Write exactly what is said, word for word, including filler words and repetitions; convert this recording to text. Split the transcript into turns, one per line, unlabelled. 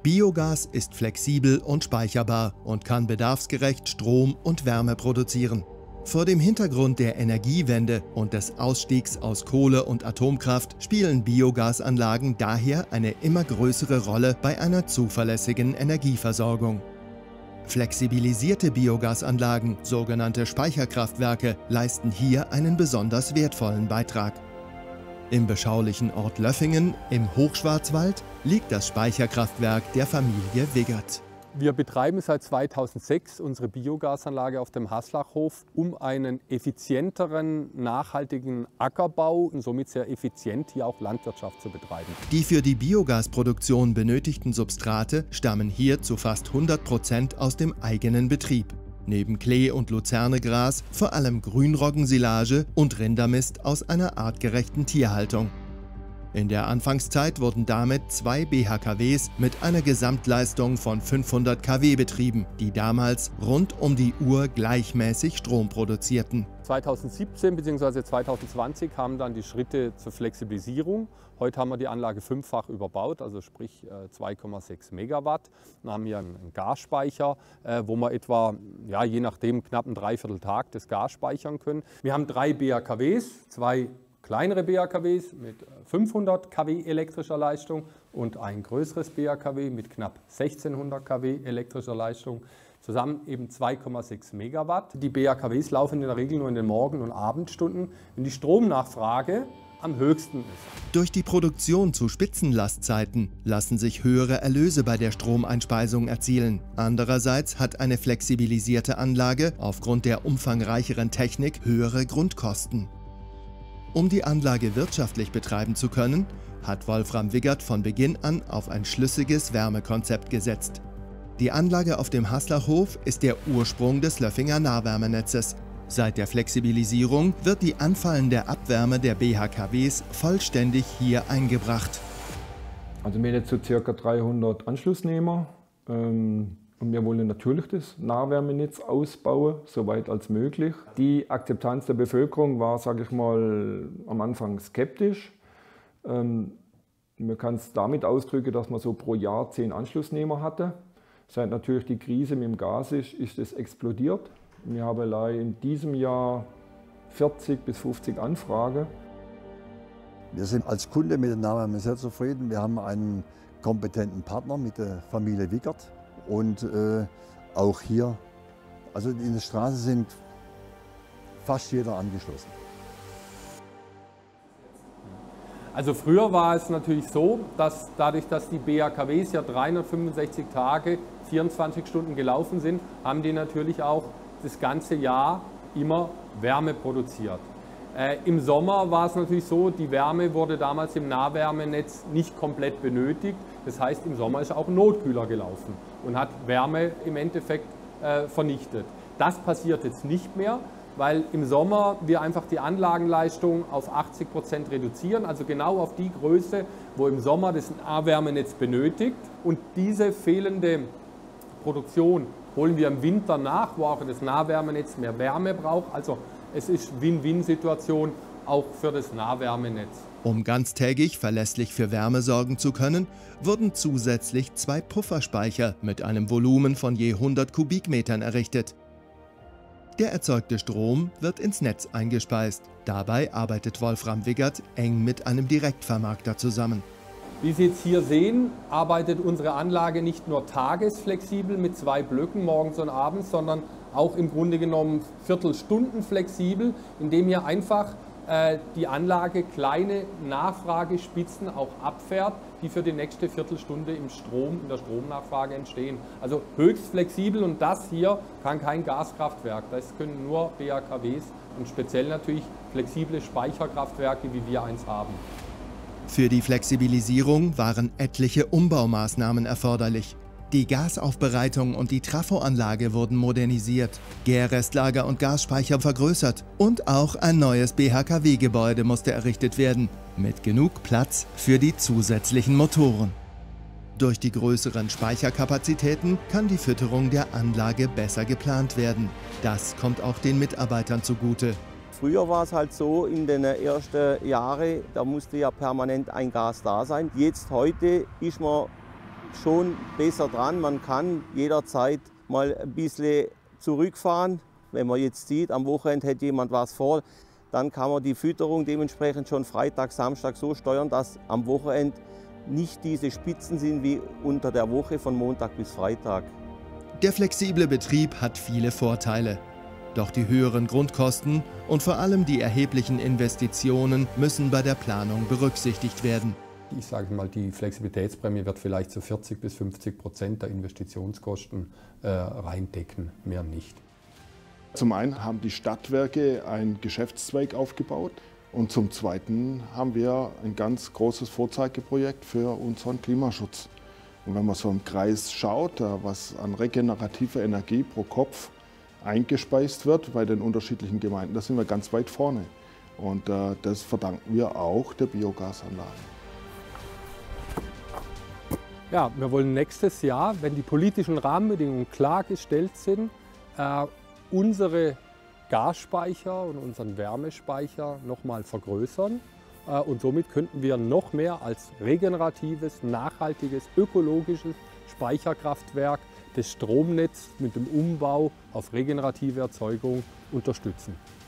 Biogas ist flexibel und speicherbar und kann bedarfsgerecht Strom und Wärme produzieren. Vor dem Hintergrund der Energiewende und des Ausstiegs aus Kohle und Atomkraft spielen Biogasanlagen daher eine immer größere Rolle bei einer zuverlässigen Energieversorgung. Flexibilisierte Biogasanlagen, sogenannte Speicherkraftwerke, leisten hier einen besonders wertvollen Beitrag. Im beschaulichen Ort Löffingen im Hochschwarzwald liegt das Speicherkraftwerk der Familie Wiggert.
Wir betreiben seit zweitausendsechs unsere Biogasanlage auf dem Haslachhof, um einen effizienteren, nachhaltigen Ackerbau und somit sehr effizient hier auch Landwirtschaft zu betreiben.
Die für die Biogasproduktion benötigten Substrate stammen hier zu fast hundert Prozent aus dem eigenen Betrieb. Neben Klee- und Luzernegras vor allem Grünroggensilage und Rindermist aus einer artgerechten Tierhaltung. In der Anfangszeit wurden damit zwei B H K Ws mit einer Gesamtleistung von fünfhundert Kilowatt betrieben, die damals rund um die Uhr gleichmäßig Strom produzierten.
zweitausendsiebzehn bzw. zweitausendzwanzig kamen dann die Schritte zur Flexibilisierung. Heute haben wir die Anlage fünffach überbaut, also sprich zwei Komma sechs Megawatt. Dann haben wir einen Gasspeicher, wo wir etwa, ja, je nachdem, knapp ein Dreivierteltag das Gas speichern können. Wir haben drei B H K Ws, zwei kleinere B H K Ws mit fünfhundert Kilowatt elektrischer Leistung und ein größeres B H K W mit knapp sechzehnhundert Kilowatt elektrischer Leistung. Zusammen eben zwei Komma sechs Megawatt. Die B H K Ws laufen in der Regel nur in den Morgen- und Abendstunden, wenn die Stromnachfrage am höchsten ist.
Durch die Produktion zu Spitzenlastzeiten lassen sich höhere Erlöse bei der Stromeinspeisung erzielen. Andererseits hat eine flexibilisierte Anlage aufgrund der umfangreicheren Technik höhere Grundkosten. Um die Anlage wirtschaftlich betreiben zu können, hat Wolfram Wiggert von Beginn an auf ein schlüssiges Wärmekonzept gesetzt. Die Anlage auf dem Haslachhof ist der Ursprung des Löffinger Nahwärmenetzes. Seit der Flexibilisierung wird die anfallende Abwärme der B H K Ws vollständig hier eingebracht.
Also wir haben jetzt so ca. dreihundert Anschlussnehmer. Ähm Und wir wollen natürlich das Nahwärmenetz ausbauen, soweit als möglich. Die Akzeptanz der Bevölkerung war, sage ich mal, am Anfang skeptisch. Ähm, man kann es damit ausdrücken, dass man so pro Jahr zehn Anschlussnehmer hatte. Seit natürlich die Krise mit dem Gas ist, ist es explodiert. Wir haben allein in diesem Jahr vierzig bis fünfzig Anfragen.
Wir sind als Kunde mit dem Nahwärme sehr zufrieden. Wir haben einen kompetenten Partner mit der Familie Wiggert. Und äh, auch hier, also in der Straße sind fast jeder angeschlossen.
Also früher war es natürlich so, dass dadurch, dass die B H K Ws ja dreihundertfünfundsechzig Tage, vierundzwanzig Stunden gelaufen sind, haben die natürlich auch das ganze Jahr immer Wärme produziert. Äh, Im Sommer war es natürlich so, die Wärme wurde damals im Nahwärmenetz nicht komplett benötigt. Das heißt, im Sommer ist auch ein Notkühler gelaufen und hat Wärme im Endeffekt äh, vernichtet. Das passiert jetzt nicht mehr, weil im Sommer wir einfach die Anlagenleistung auf achtzig Prozent reduzieren, also genau auf die Größe, wo im Sommer das Nahwärmenetz benötigt. Und diese fehlende Produktion holen wir im Winter nach, wo auch das Nahwärmenetz mehr Wärme braucht. Also es ist Win-Win-Situation auch für das Nahwärmenetz.
Um ganztägig verlässlich für Wärme sorgen zu können, wurden zusätzlich zwei Pufferspeicher mit einem Volumen von je hundert Kubikmetern errichtet. Der erzeugte Strom wird ins Netz eingespeist. Dabei arbeitet Wolfram Wiggert eng mit einem Direktvermarkter zusammen.
Wie Sie jetzt hier sehen, arbeitet unsere Anlage nicht nur tagesflexibel mit zwei Blöcken morgens und abends, sondern auch im Grunde genommen Viertelstunden flexibel, indem hier einfach äh, die Anlage kleine Nachfragespitzen auch abfährt, die für die nächste Viertelstunde im Strom, in der Stromnachfrage entstehen. Also höchst flexibel, und das hier kann kein Gaskraftwerk, das können nur B H K Ws und speziell natürlich flexible Speicherkraftwerke, wie wir eins haben.
Für die Flexibilisierung waren etliche Umbaumaßnahmen erforderlich. Die Gasaufbereitung und die Trafoanlage wurden modernisiert, Gärrestlager und Gasspeicher vergrößert und auch ein neues B H K W-Gebäude musste errichtet werden, mit genug Platz für die zusätzlichen Motoren. Durch die größeren Speicherkapazitäten kann die Fütterung der Anlage besser geplant werden. Das kommt auch den Mitarbeitern zugute.
Früher war es halt so, in den ersten Jahren, da musste ja permanent ein Gas da sein. Jetzt heute ist man schon besser dran. Man kann jederzeit mal ein bisschen zurückfahren. Wenn man jetzt sieht, am Wochenende hätte jemand was vor, dann kann man die Fütterung dementsprechend schon Freitag, Samstag so steuern, dass am Wochenende nicht diese Spitzen sind wie unter der Woche von Montag bis Freitag.
Der flexible Betrieb hat viele Vorteile. Doch die höheren Grundkosten und vor allem die erheblichen Investitionen müssen bei der Planung berücksichtigt werden.
Ich sage mal, die Flexibilitätsprämie wird vielleicht zu vierzig bis fünfzig Prozent der Investitionskosten äh, reindecken, mehr nicht.
Zum einen haben die Stadtwerke einen Geschäftszweig aufgebaut und zum Zweiten haben wir ein ganz großes Vorzeigeprojekt für unseren Klimaschutz. Und wenn man so im Kreis schaut, was an regenerativer Energie pro Kopf eingespeist wird bei den unterschiedlichen Gemeinden, da sind wir ganz weit vorne. Und äh, das verdanken wir auch der Biogasanlage.
Ja, wir wollen nächstes Jahr, wenn die politischen Rahmenbedingungen klar gestellt sind, äh, unsere Gasspeicher und unseren Wärmespeicher noch mal vergrößern. Äh, und somit könnten wir noch mehr als regeneratives, nachhaltiges, ökologisches Speicherkraftwerk das Stromnetz mit dem Umbau auf regenerative Erzeugung unterstützen.